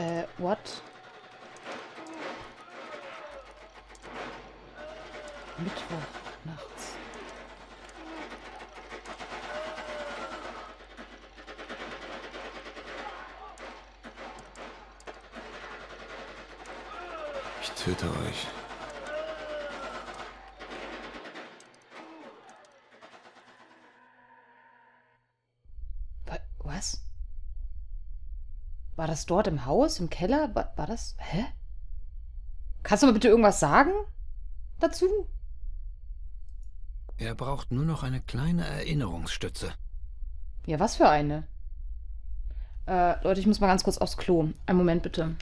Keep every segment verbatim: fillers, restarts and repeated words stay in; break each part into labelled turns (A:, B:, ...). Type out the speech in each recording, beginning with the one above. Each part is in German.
A: Äh, what? Mittwoch nachts.
B: Ich töte euch.
A: Wa- Was? War das dort im Haus, im Keller? War, war das? Hä? Kannst du mal bitte irgendwas sagen dazu?
C: Er braucht nur noch eine kleine Erinnerungsstütze.
A: Ja, was für eine? Äh, Leute, ich muss mal ganz kurz aufs Klo. Einen Moment, bitte.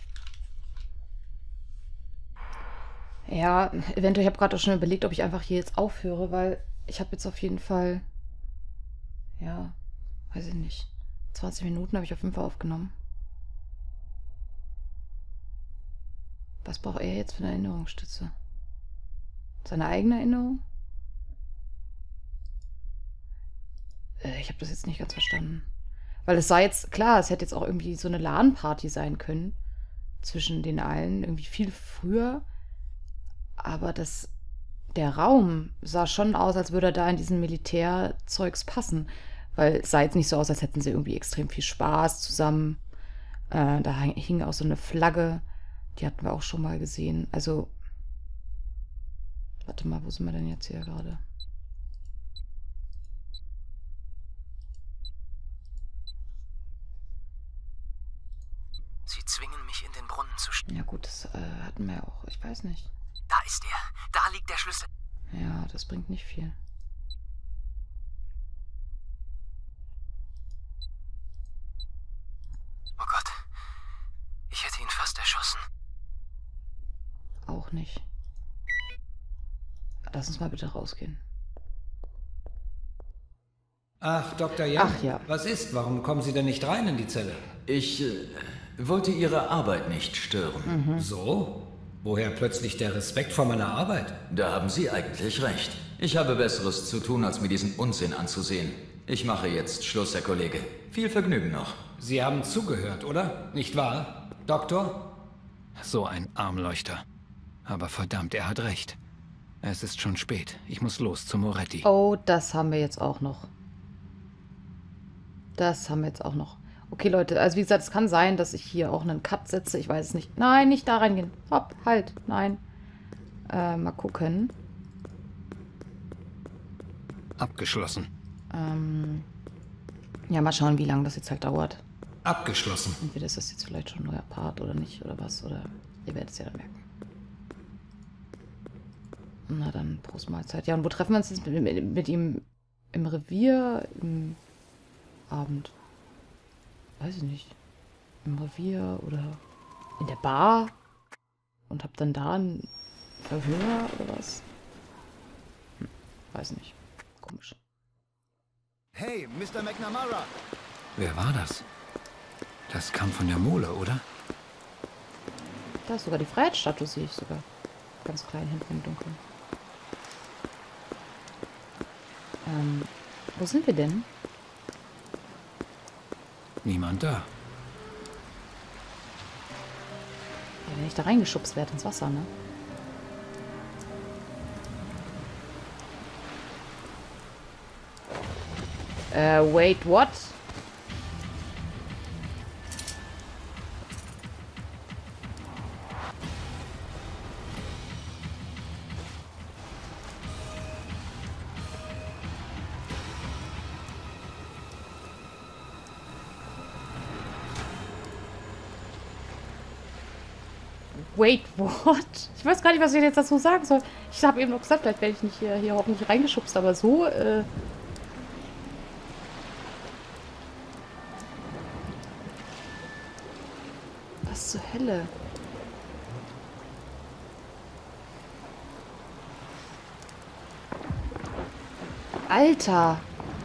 A: Ja, eventuell, ich habe gerade auch schon überlegt, ob ich einfach hier jetzt aufhöre, weil ich habe jetzt auf jeden Fall, ja, weiß ich nicht, zwanzig Minuten habe ich auf jeden Fall aufgenommen. Was braucht er jetzt für eine Erinnerungsstütze? Seine eigene Erinnerung? Äh, ich habe das jetzt nicht ganz verstanden. Weil es sah jetzt, klar, es hätte jetzt auch irgendwie so eine LAN-Party sein können zwischen den allen, irgendwie viel früher. Aber das, der Raum sah schon aus, als würde er da in diesen Militärzeugs passen. Weil es sah jetzt nicht so aus, als hätten sie irgendwie extrem viel Spaß zusammen. Äh, da hing auch so eine Flagge. Die hatten wir auch schon mal gesehen. Also, warte mal, wo sind wir denn jetzt hier gerade?
D: Sie zwingen mich in den Brunnen zu steigen.
A: Ja gut, das äh, hatten wir ja auch. Ich weiß nicht.
D: Da ist er. Da liegt der Schlüssel.
A: Ja, das bringt nicht viel.
D: Oh Gott. Ich hätte ihn fast erschossen.
A: Auch nicht. Lass uns mal bitte rausgehen.
E: Ach, Doktor Young.
A: Ach ja.
E: Was ist? Warum kommen Sie denn nicht rein in die Zelle?
F: Ich äh, wollte Ihre Arbeit nicht stören.
E: So? Woher plötzlich der Respekt vor meiner Arbeit?
F: Da haben Sie eigentlich recht. Ich habe Besseres zu tun, als mir diesen Unsinn anzusehen. Ich mache jetzt Schluss, Herr Kollege. Viel Vergnügen noch.
E: Sie haben zugehört, oder? Nicht wahr, Doktor?
C: So ein Armleuchter. Aber verdammt, er hat recht. Es ist schon spät. Ich muss los zu Moretti.
A: Oh, das haben wir jetzt auch noch. Das haben wir jetzt auch noch. Okay, Leute, also wie gesagt, es kann sein, dass ich hier auch einen Cut setze. Ich weiß es nicht. Nein, nicht da reingehen. Hopp, halt. Nein. Äh, mal gucken.
C: Abgeschlossen.
A: Ähm, ja, mal schauen, wie lange das jetzt halt dauert.
E: Abgeschlossen.
A: Entweder ist das jetzt vielleicht schon ein neuer Part oder nicht oder was. Oder ihr werdet es ja dann merken. Na dann, Prost Mahlzeit. Ja, und wo treffen wir uns jetzt mit, mit, mit ihm? Im Revier? Im Abend? Weiß ich nicht. Im Revier oder in der Bar? Und hab dann da ein Verhör oder was? Hm, weiß nicht. Komisch.
G: Hey, Mister McNamara!
C: Wer war das? Das kam von der Mole, oder?
A: Da ist sogar die Freiheitsstatue, sehe ich sogar. Ganz klein hinten im Dunkeln. Ähm, wo sind wir denn?
C: Niemand da.
A: Ja, wenn ich da reingeschubst werde ins Wasser, ne? Äh, wait, what? Wait, what? Ich weiß gar nicht, was ich jetzt dazu sagen soll. Ich habe eben noch gesagt, vielleicht werde ich nicht hier, hier hoffentlich reingeschubst, aber so, äh... Was zur Hölle? Alter!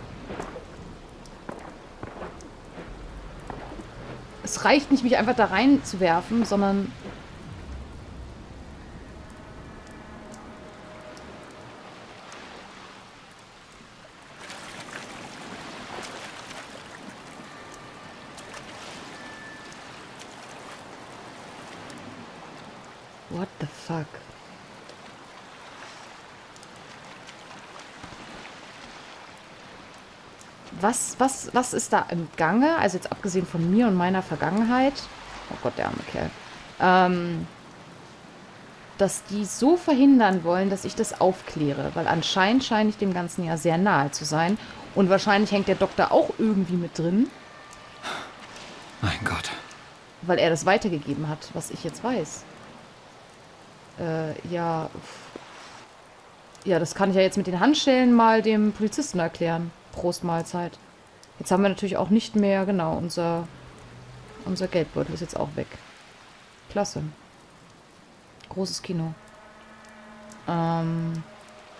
A: Es reicht nicht, mich einfach da reinzuwerfen, sondern... What the fuck? Was, was, was ist da im Gange? Also jetzt abgesehen von mir und meiner Vergangenheit. Oh Gott, der arme Kerl. Ähm, dass die so verhindern wollen, dass ich das aufkläre. Weil anscheinend scheine ich dem Ganzen ja sehr nahe zu sein. Und wahrscheinlich hängt der Doktor auch irgendwie mit drin.
C: Mein Gott.
A: Weil er das weitergegeben hat, was ich jetzt weiß. Äh, ja. Ja, das kann ich ja jetzt mit den Handschellen mal dem Polizisten erklären. Prost Mahlzeit. Jetzt haben wir natürlich auch nicht mehr, genau, unser, unser Geldbeutel ist jetzt auch weg. Klasse. Großes Kino. Ähm.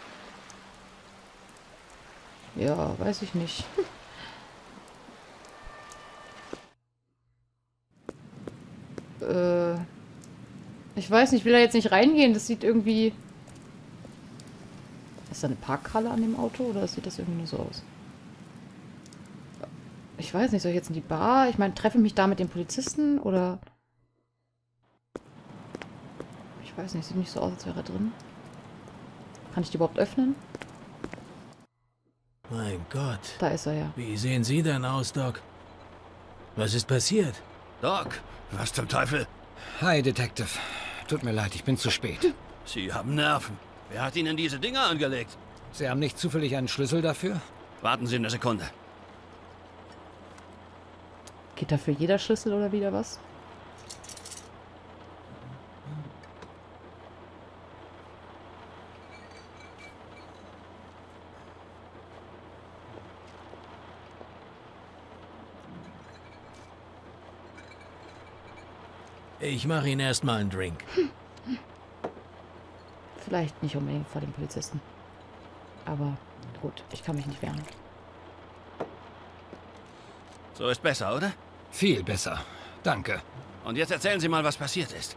A: Ja, weiß ich nicht. äh. Ich weiß nicht, ich will da jetzt nicht reingehen. Das sieht irgendwie... Ist da eine Parkhalle an dem Auto oder sieht das irgendwie nur so aus? Ich weiß nicht, soll ich jetzt in die Bar? Ich meine, treffe ich mich da mit dem Polizisten oder... Ich weiß nicht, sieht nicht so aus, als wäre er drin. Kann ich die überhaupt öffnen?
H: Mein Gott.
A: Da ist er ja.
H: Wie sehen Sie denn aus, Doc? Was ist passiert?
G: Doc, was zum Teufel?
C: Hi, Detective. Tut mir leid, ich bin zu spät.
G: Sie haben Nerven. Wer hat Ihnen diese Dinger angelegt?
C: Sie haben nicht zufällig einen Schlüssel dafür?
G: Warten Sie eine Sekunde.
A: Geht da für jeder Schlüssel oder wieder was?
H: Ich mache Ihnen erstmal einen Drink.
A: Vielleicht nicht unbedingt vor dem Polizisten. Aber gut, ich kann mich nicht wehren.
G: So ist besser, oder?
C: Viel besser. Danke.
G: Und jetzt erzählen Sie mal, was passiert ist.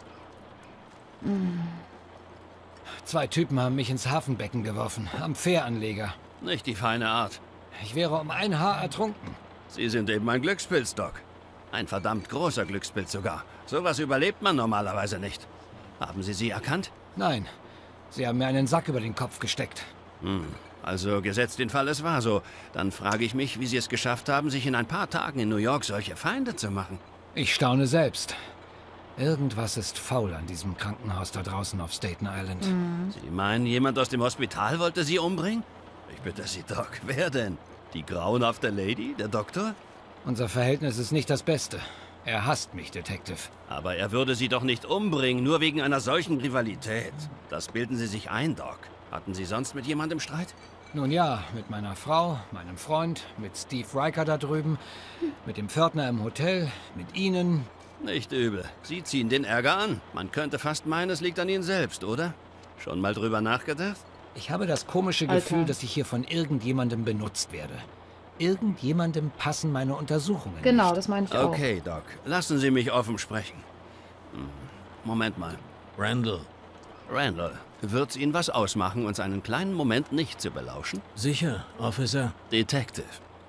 C: Zwei Typen haben mich ins Hafenbecken geworfen, am Fähranleger.
G: Nicht die feine Art.
C: Ich wäre um ein Haar ertrunken.
G: Sie sind eben ein Glückspilz, Doc. Ein verdammt großer Glückspilz sogar. Sowas überlebt man normalerweise nicht. Haben Sie sie erkannt?
C: Nein, sie haben mir einen Sack über den Kopf gesteckt.
G: Hm. Also, gesetzt den Fall, es war so. Dann frage ich mich, wie Sie es geschafft haben, sich in ein paar Tagen in New York solche Feinde zu machen.
C: Ich staune selbst. Irgendwas ist faul an diesem Krankenhaus da draußen auf Staten Island.
A: Mhm.
G: Sie meinen, jemand aus dem Hospital wollte Sie umbringen? Ich bitte Sie, Doc. Wer denn? Die grauenhafte Lady? Der Doktor?
C: Unser Verhältnis ist nicht das Beste. Er hasst mich, Detective.
G: Aber er würde Sie doch nicht umbringen, nur wegen einer solchen Rivalität. Das bilden Sie sich ein, Doc. Hatten Sie sonst mit jemandem Streit?
C: Nun ja, mit meiner Frau, meinem Freund, mit Steve Riker da drüben, mit dem Pförtner im Hotel, mit Ihnen.
G: Nicht übel. Sie ziehen den Ärger an. Man könnte fast meinen, es liegt an Ihnen selbst, oder? Schon mal drüber nachgedacht?
C: Ich habe das komische
A: Alter.
C: Gefühl, dass ich hier von irgendjemandem benutzt werde. Irgendjemandem passen meine Untersuchungen
A: Genau,
C: nicht.
A: das meine ich auch.
G: Okay, Doc. Lassen Sie mich offen sprechen. Hm. Moment mal.
H: Randall.
G: Randall, wird's Ihnen was ausmachen, uns einen kleinen Moment nicht zu belauschen?
H: Sicher, Officer.
G: Detective.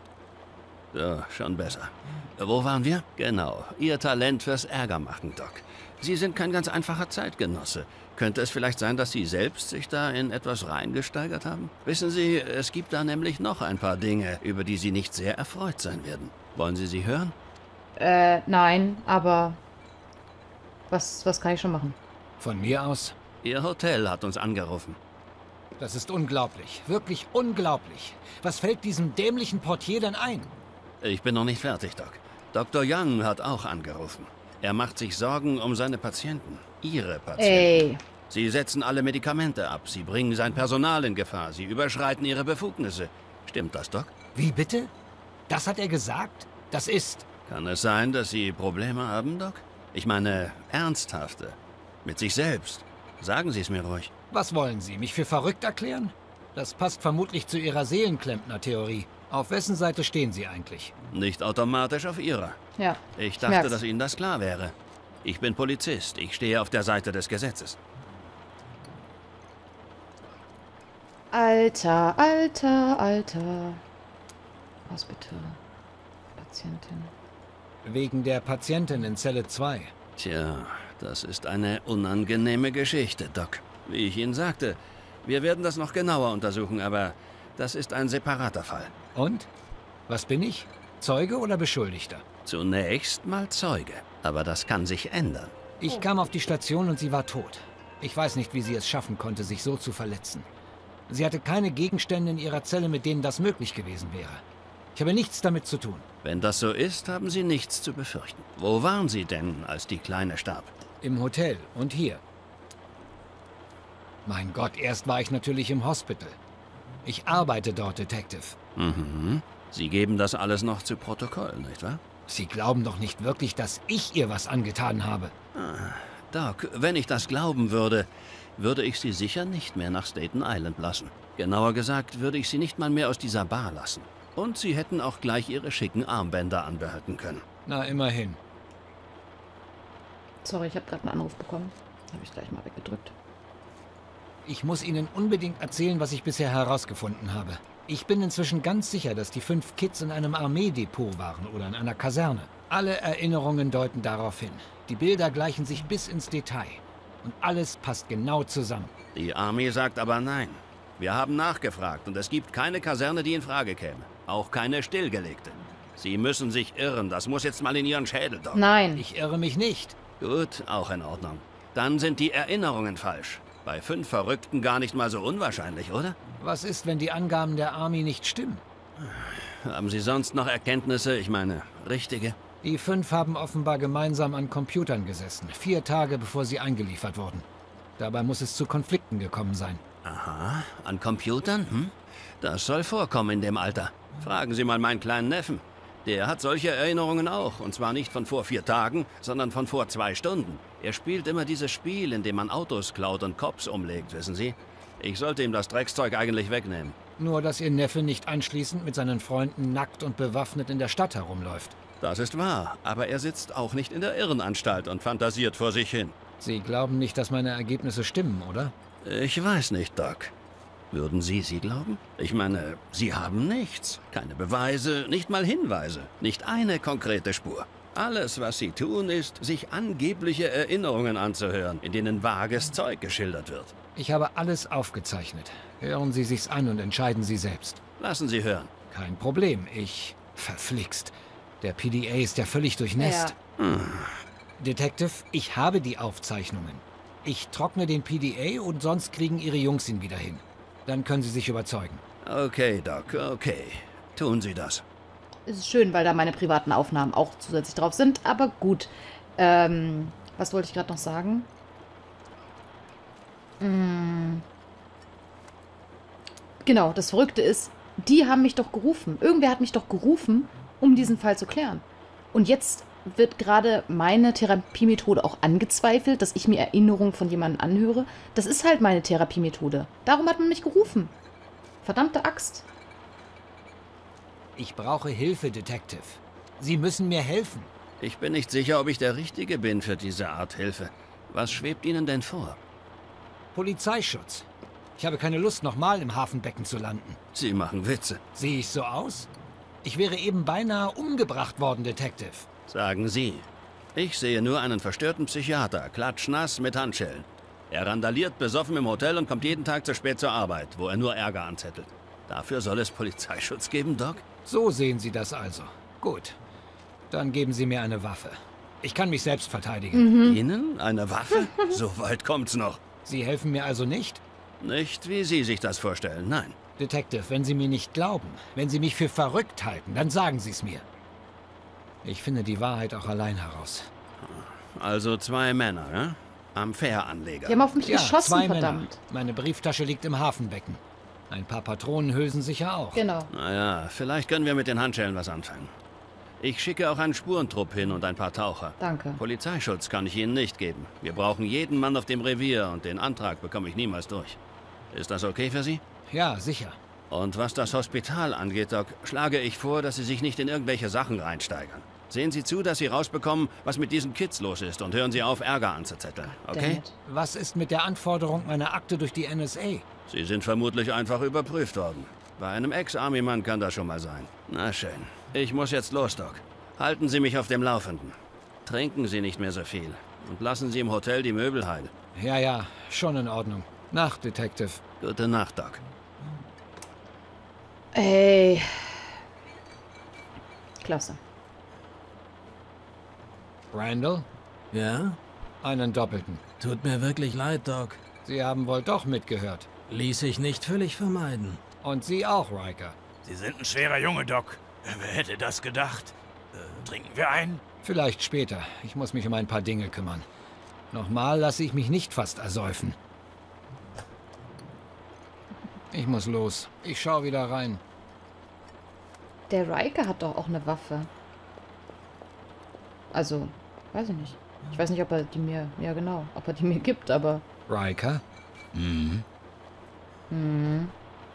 G: So, schon besser. Wo waren wir? Genau. Ihr Talent fürs Ärgermachen, Doc. Sie sind kein ganz einfacher Zeitgenosse. Könnte es vielleicht sein, dass Sie selbst sich da in etwas reingesteigert haben? Wissen Sie, es gibt da nämlich noch ein paar Dinge, über die Sie nicht sehr erfreut sein werden. Wollen Sie sie hören?
A: Äh, nein, aber was, was kann ich schon machen?
C: Von mir aus?
G: Ihr Hotel hat uns angerufen.
C: Das ist unglaublich. Wirklich unglaublich. Was fällt diesem dämlichen Portier denn ein?
G: Ich bin noch nicht fertig, Doc. Doktor Young hat auch angerufen. Er macht sich Sorgen um seine Patienten. Ihre Patienten.
A: Ey.
G: Sie setzen alle Medikamente ab. Sie bringen sein Personal in Gefahr. Sie überschreiten ihre Befugnisse. Stimmt das, Doc?
C: Wie bitte? Das hat er gesagt? Das ist...
G: Kann es sein, dass Sie Probleme haben, Doc? Ich meine, ernsthafte. Mit sich selbst. Sagen Sie es mir ruhig.
C: Was wollen Sie, mich für verrückt erklären? Das passt vermutlich zu Ihrer Seelenklempner-Theorie. Auf wessen Seite stehen Sie eigentlich?
G: Nicht automatisch auf Ihrer.
A: Ja.
G: Ich dachte,
A: merk's.
G: dass Ihnen das klar wäre. Ich bin Polizist. Ich stehe auf der Seite des Gesetzes.
A: Alter, alter, alter. Was bitte? Patientin.
C: Wegen der Patientin in Zelle zwei.
G: Tja, Das ist eine unangenehme Geschichte, Doc. Wie ich Ihnen sagte, wir werden das noch genauer untersuchen, aber das ist ein separater Fall.
C: Und? Was bin ich? Zeuge oder Beschuldigter?
G: Zunächst mal Zeuge. Aber das kann sich ändern.
C: Ich kam auf die Station und sie war tot. Ich weiß nicht, wie sie es schaffen konnte, sich so zu verletzen. Sie hatte keine Gegenstände in ihrer Zelle, mit denen das möglich gewesen wäre. Ich habe nichts damit zu tun.
G: Wenn das so ist, haben Sie nichts zu befürchten. Wo waren Sie denn, als die Kleine starb?
C: Im Hotel und hier. Mein Gott, erst war ich natürlich im Hospital. Ich arbeite dort, Detective.
G: Mhm. Sie geben das alles noch zu Protokoll, nicht wahr?
C: Sie glauben doch nicht wirklich, dass ich ihr was angetan habe.
G: Ah, Doc, wenn ich das glauben würde, würde ich Sie sicher nicht mehr nach Staten Island lassen. Genauer gesagt, würde ich Sie nicht mal mehr aus dieser Bar lassen. Und Sie hätten auch gleich Ihre schicken Armbänder anbehalten können.
C: Na, immerhin.
A: Sorry, ich habe gerade einen Anruf bekommen. Habe ich gleich mal weggedrückt.
C: Ich muss Ihnen unbedingt erzählen, was ich bisher herausgefunden habe. Ich bin inzwischen ganz sicher, dass die fünf Kids in einem Armeedepot waren oder in einer Kaserne. Alle Erinnerungen deuten darauf hin. Die Bilder gleichen sich bis ins Detail. Und alles passt genau zusammen.
G: Die Armee sagt aber nein. Wir haben nachgefragt und es gibt keine Kaserne, die in Frage käme. Auch keine stillgelegte. Sie müssen sich irren. Das muss jetzt mal in Ihren Schädel, Doc.
A: Nein.
C: Ich irre mich nicht.
G: Gut, auch in Ordnung. Dann sind die Erinnerungen falsch. Bei fünf Verrückten gar nicht mal so unwahrscheinlich, oder?
C: Was ist, wenn die Angaben der Army nicht stimmen?
G: Haben Sie sonst noch Erkenntnisse? Ich meine, richtige?
C: Die fünf haben offenbar gemeinsam an Computern gesessen. Vier Tage, bevor sie eingeliefert wurden. Dabei muss es zu Konflikten gekommen sein.
G: Aha, an Computern? Hm? Das soll vorkommen in dem Alter. Fragen Sie mal meinen kleinen Neffen. Der hat solche Erinnerungen auch. Und zwar nicht von vor vier Tagen, sondern von vor zwei Stunden. Er spielt immer dieses Spiel, in dem man Autos klaut und Cops umlegt, wissen Sie? Ich sollte ihm das Dreckszeug eigentlich wegnehmen.
C: Nur, dass Ihr Neffe nicht anschließend mit seinen Freunden nackt und bewaffnet in der Stadt herumläuft.
G: Das ist wahr, aber er sitzt auch nicht in der Irrenanstalt und fantasiert vor sich hin.
C: Sie glauben nicht, dass meine Ergebnisse stimmen, oder?
G: Ich weiß nicht, Doc. Würden Sie sie glauben? Ich meine, Sie haben nichts. Keine Beweise, nicht mal Hinweise. Nicht eine konkrete Spur. Alles, was Sie tun, ist, sich angebliche Erinnerungen anzuhören, in denen vages Zeug geschildert wird.
C: Ich habe alles aufgezeichnet. Hören Sie sich's an und entscheiden Sie selbst.
G: Lassen Sie hören.
C: Kein Problem. Ich... Verflixt. Der P D A ist ja völlig durchnässt.
A: Ja.
C: Hm. Detective, ich habe die Aufzeichnungen. Ich trockne den P D A und sonst kriegen Ihre Jungs ihn wieder hin. Dann können Sie sich überzeugen.
G: Okay, Doc, okay. Tun Sie das.
A: Es ist schön, weil da meine privaten Aufnahmen auch zusätzlich drauf sind. Aber gut. Ähm, was wollte ich gerade noch sagen? Hm. Genau, das Verrückte ist, die haben mich doch gerufen. Irgendwer hat mich doch gerufen, um diesen Fall zu klären. Und jetzt wird gerade meine Therapiemethode auch angezweifelt, dass ich mir Erinnerungen von jemandem anhöre. Das ist halt meine Therapiemethode. Darum hat man mich gerufen. Verdammte Axt.
C: Ich brauche Hilfe, Detective. Sie müssen mir helfen.
G: Ich bin nicht sicher, ob ich der Richtige bin für diese Art Hilfe. Was schwebt Ihnen denn vor?
C: Polizeischutz. Ich habe keine Lust, nochmal im Hafenbecken zu landen.
G: Sie machen Witze.
C: Sehe ich so aus? Ich wäre eben beinahe umgebracht worden, Detective.
G: Sagen Sie. Ich sehe nur einen verstörten Psychiater, klatschnass mit Handschellen. Er randaliert besoffen im Hotel und kommt jeden Tag zu spät zur Arbeit, wo er nur Ärger anzettelt. Dafür soll es Polizeischutz geben, Doc?
C: So sehen Sie das also. Gut. Dann geben Sie mir eine Waffe. Ich kann mich selbst verteidigen.
A: Mhm.
G: Ihnen eine Waffe? So weit kommt's noch.
C: Sie helfen mir also nicht?
G: Nicht, wie Sie sich das vorstellen, nein.
C: Detective, wenn Sie mir nicht glauben, wenn Sie mich für verrückt halten, dann sagen Sie es mir. Ich finde die Wahrheit auch allein heraus.
G: Also zwei Männer, ja? Am Fähranleger.
A: Die haben auf mich
C: Ja,
A: geschossen,
C: zwei
A: verdammt.
C: Männer. Meine Brieftasche liegt im Hafenbecken. Ein paar Patronenhülsen sicher auch.
A: Genau.
G: Naja, vielleicht können wir mit den Handschellen was anfangen. Ich schicke auch einen Spurentrupp hin und ein paar Taucher.
A: Danke.
G: Polizeischutz kann ich Ihnen nicht geben. Wir brauchen jeden Mann auf dem Revier und den Antrag bekomme ich niemals durch. Ist das okay für Sie?
C: Ja, sicher.
G: Und was das Hospital angeht, Doc, schlage ich vor, dass Sie sich nicht in irgendwelche Sachen reinsteigern. Sehen Sie zu, dass Sie rausbekommen, was mit diesen Kids los ist und hören Sie auf, Ärger anzuzetteln. Okay?
A: Dammit.
C: Was ist mit der Anforderung meiner Akte durch die N S A?
G: Sie sind vermutlich einfach überprüft worden. Bei einem Ex-Army-Mann kann das schon mal sein. Na schön. Ich muss jetzt los, Doc. Halten Sie mich auf dem Laufenden. Trinken Sie nicht mehr so viel. Und lassen Sie im Hotel die Möbel heil.
C: Ja, ja, schon in Ordnung. Nacht, Detective.
G: Gute Nacht, Doc.
A: Ey. Klasse.
C: Randall?
H: Ja?
C: Einen Doppelten.
H: Tut mir wirklich leid, Doc.
C: Sie haben wohl doch mitgehört.
H: Ließ sich nicht völlig vermeiden.
C: Und Sie auch, Riker.
I: Sie sind ein schwerer Junge, Doc. Wer hätte das gedacht? Äh, trinken wir einen?
C: Vielleicht später. Ich muss mich um ein paar Dinge kümmern. Nochmal lasse ich mich nicht fast ersäufen. Ich muss los. Ich schau wieder rein.
A: Der Riker hat doch auch eine Waffe. Also, weiß ich nicht. Ich weiß nicht, ob er die mir... Ja, genau. Ob er die mir gibt, aber...
C: Riker?
H: Mhm.
A: Hm.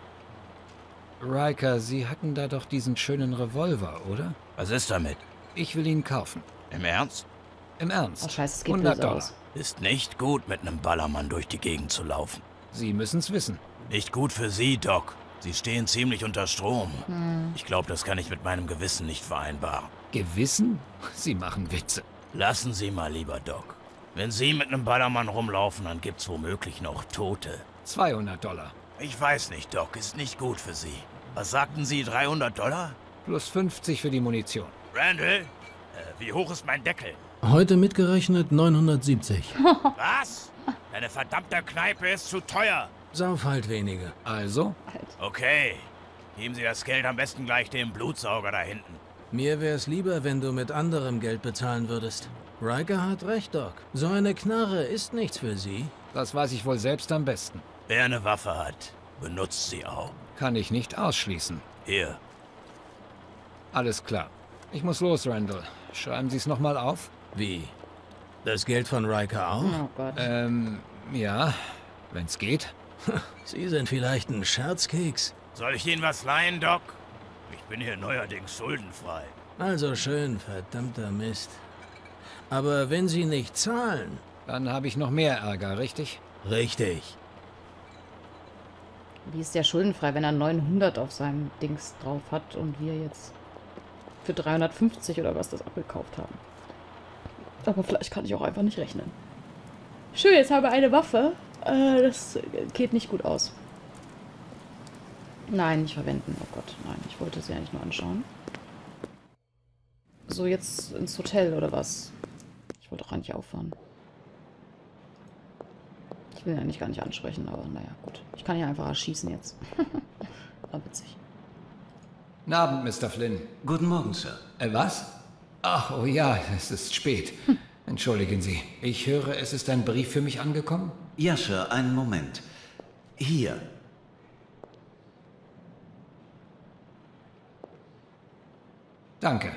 C: Riker, Sie hatten da doch diesen schönen Revolver, oder?
I: Was ist damit?
C: Ich will ihn kaufen.
I: Im Ernst?
C: Im Ernst.
A: Oh, scheiße, es geht
C: hundert
A: böse
C: Dollar.
A: aus.
I: Ist nicht gut, mit einem Ballermann durch die Gegend zu laufen.
C: Sie müssen's wissen.
I: Nicht gut für Sie, Doc. Sie stehen ziemlich unter Strom. Hm. Ich glaube, das kann ich mit meinem Gewissen nicht vereinbaren.
C: Gewissen? Sie machen Witze.
I: Lassen Sie mal lieber, Doc. Wenn Sie mit einem Ballermann rumlaufen, dann gibt's womöglich noch Tote.
C: zweihundert Dollar.
I: Ich weiß nicht, Doc. Ist nicht gut für Sie. Was sagten Sie, dreihundert Dollar?
C: Plus fünfzig für die Munition.
I: Randall, äh, wie hoch ist mein Deckel?
H: Heute mitgerechnet neunhundertsiebzig.
I: Was? Deine verdammte Kneipe ist zu teuer.
H: Sauf halt weniger.
C: Also?
I: Okay. Geben Sie das Geld am besten gleich dem Blutsauger da hinten.
H: Mir wär's lieber, wenn du mit anderem Geld bezahlen würdest. Riker hat recht, Doc. So eine Knarre ist nichts für Sie.
C: Das weiß ich wohl selbst am besten.
I: Wer eine Waffe hat, benutzt sie auch.
C: Kann ich nicht ausschließen.
I: Hier.
C: Alles klar. Ich muss los, Randall. Schreiben Sie es nochmal auf?
H: Wie? Das Geld von Riker auch?
A: Oh Gott.
C: Ähm, ja, wenn's geht.
H: Sie sind vielleicht ein Scherzkeks.
I: Soll ich Ihnen was leihen, Doc? Ich bin hier neuerdings schuldenfrei.
H: Also schön, verdammter Mist. Aber wenn Sie nicht zahlen...
C: Dann habe ich noch mehr Ärger, richtig?
H: Richtig.
A: Wie ist der schuldenfrei, wenn er neunhundert auf seinem Dings drauf hat und wir jetzt für dreihundertfünfzig oder was das abgekauft haben? Aber vielleicht kann ich auch einfach nicht rechnen. Schön, jetzt habe ich eine Waffe. Äh, das geht nicht gut aus. Nein, nicht verwenden. Oh Gott, nein. Ich wollte sie eigentlich nur anschauen. So, jetzt ins Hotel oder was? Ich wollte doch eigentlich auffahren. Ich will ihn eigentlich gar nicht ansprechen, aber naja, gut. Ich kann ja einfach erschießen jetzt. War witzig.
C: Guten Abend, Mister Flynn.
F: Guten Morgen, Sir.
C: Äh, was? Ach, oh ja, es ist spät. Hm. Entschuldigen Sie. Ich höre, es ist ein Brief für mich angekommen?
F: Ja, Sir, einen Moment. Hier.
C: Danke.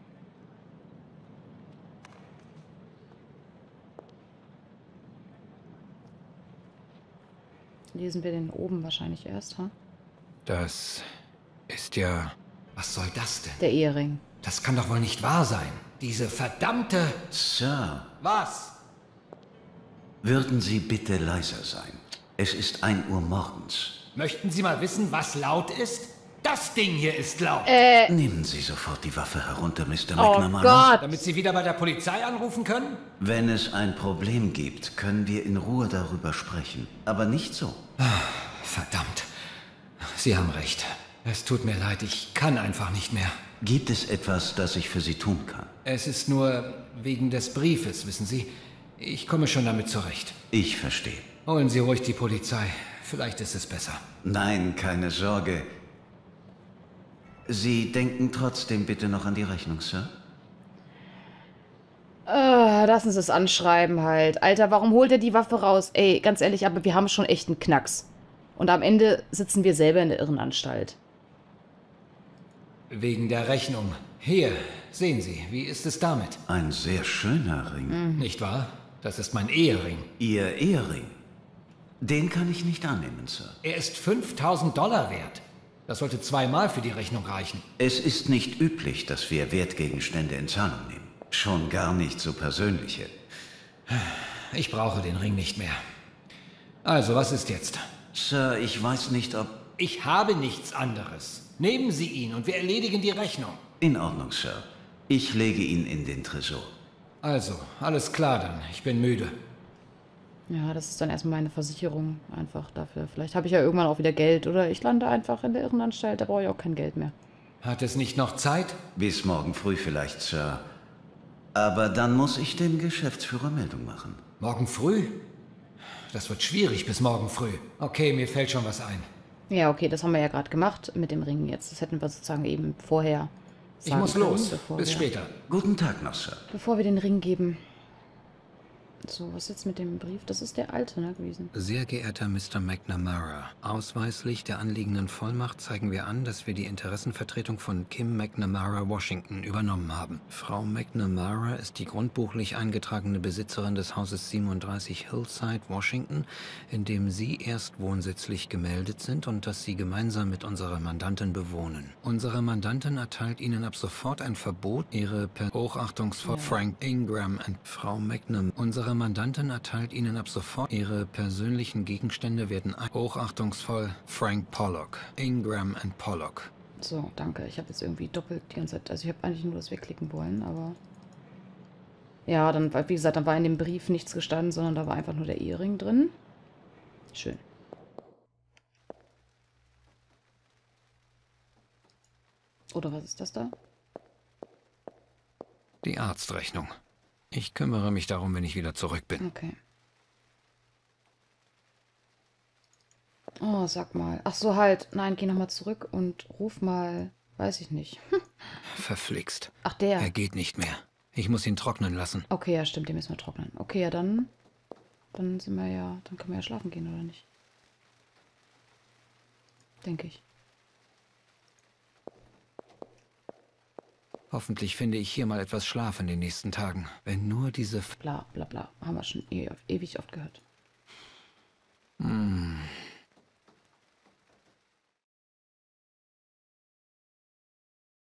A: Lesen wir den oben wahrscheinlich erst, ha?
C: Das ist ja... Was soll das denn?
A: Der Ehering.
C: Das kann doch wohl nicht wahr sein. Diese verdammte...
F: Sir,
C: Was?
F: würden Sie bitte leiser sein? Es ist ein Uhr morgens.
C: Möchten Sie mal wissen, was laut ist? Das Ding hier ist laut.
A: Äh,
F: Nehmen Sie sofort die Waffe herunter, Mister
A: oh
F: McNamara.
A: Gott.
C: Damit Sie wieder bei der Polizei anrufen können?
F: Wenn es ein Problem gibt, können wir in Ruhe darüber sprechen. Aber nicht so.
C: Verdammt. Sie haben recht. Es tut mir leid, ich kann einfach nicht mehr.
F: Gibt es etwas, das ich für Sie tun kann?
C: Es ist nur wegen des Briefes, wissen Sie. Ich komme schon damit zurecht.
F: Ich verstehe.
C: Holen Sie ruhig die Polizei. Vielleicht ist es besser.
F: Nein, keine Sorge. Sie denken trotzdem bitte noch an die Rechnung, Sir?
A: Äh, lassen Sie es anschreiben halt. Alter, warum holt er die Waffe raus? Ey, ganz ehrlich, aber wir haben schon echt einen Knacks. Und am Ende sitzen wir selber in der Irrenanstalt.
C: Wegen der Rechnung. Hier, sehen Sie, wie ist es damit?
F: Ein sehr schöner Ring.
A: Mhm.
C: Nicht wahr? Das ist mein Ehering.
F: Ihr Ehering? Den kann ich nicht annehmen, Sir.
C: Er ist fünftausend Dollar wert. Das sollte zweimal für die Rechnung reichen.
F: Es ist nicht üblich, dass wir Wertgegenstände in Zahlung nehmen. Schon gar nicht so persönliche.
C: Ich brauche den Ring nicht mehr. Also, was ist jetzt?
F: Sir, ich weiß nicht, ob...
C: Ich habe nichts anderes. Nehmen Sie ihn und wir erledigen die Rechnung.
F: In Ordnung, Sir. Ich lege ihn in den Tresor.
C: Also, alles klar dann. Ich bin müde.
A: Ja, das ist dann erstmal meine Versicherung einfach dafür. Vielleicht habe ich ja irgendwann auch wieder Geld oder ich lande einfach in der Irrenanstalt, da brauche ich auch kein Geld mehr.
C: Hat es nicht noch Zeit?
J: Bis morgen früh vielleicht, Sir. Aber dann muss ich dem Geschäftsführer Meldung machen.
C: Morgen früh? Das wird schwierig bis morgen früh. Okay, mir fällt schon was ein.
A: Ja, okay, das haben wir ja gerade gemacht mit dem Ring jetzt. Das hätten wir sozusagen eben vorher
C: Ich muss
A: sagen können,
C: los.
A: bevor
C: Bis
A: wir,
C: später.
J: Guten Tag noch, Sir.
A: Bevor wir den Ring geben. So, was jetzt mit dem Brief? Das ist der alte, ne, gewesen.
C: Sehr geehrter Mister McNamara, ausweislich der anliegenden Vollmacht zeigen wir an, dass wir die Interessenvertretung von Kim McNamara Washington übernommen haben. Frau McNamara ist die grundbuchlich eingetragene Besitzerin des Hauses siebenunddreißig Hillside, Washington, in dem Sie erst wohnsitzlich gemeldet sind und das Sie gemeinsam mit unserer Mandantin bewohnen. Unsere Mandantin erteilt Ihnen ab sofort ein Verbot, Ihre per hochachtungsvoll ja. Frank Ingram und Frau McNamara. Unsere Mandantin erteilt Ihnen ab sofort Ihre persönlichen Gegenstände werden hochachtungsvoll Frank Pollock, Ingram and Pollock.
A: So, danke. Ich habe jetzt irgendwie doppelt die ganze Zeit. Also ich habe eigentlich nur das wegklicken wollen, aber ja, dann, wie gesagt, dann war in dem Brief nichts gestanden, sondern da war einfach nur der Ehering drin. Schön. Oder was ist das da?
C: Die Arztrechnung. Ich kümmere mich darum, wenn ich wieder zurück bin.
A: Okay. Oh, sag mal. Ach so, halt. Nein, geh nochmal zurück und ruf mal... Weiß ich nicht.
C: Verflixt.
A: Ach, der.
C: Er geht nicht mehr. Ich muss ihn trocknen lassen.
A: Okay, ja, stimmt. Den müssen wir trocknen. Okay, ja, dann... Dann sind wir ja... Dann können wir ja schlafen gehen, oder nicht? Denke ich.
C: Hoffentlich finde ich hier mal etwas Schlaf in den nächsten Tagen. Wenn nur diese... F
A: bla bla bla. Haben wir schon e ewig oft gehört.
C: Hm.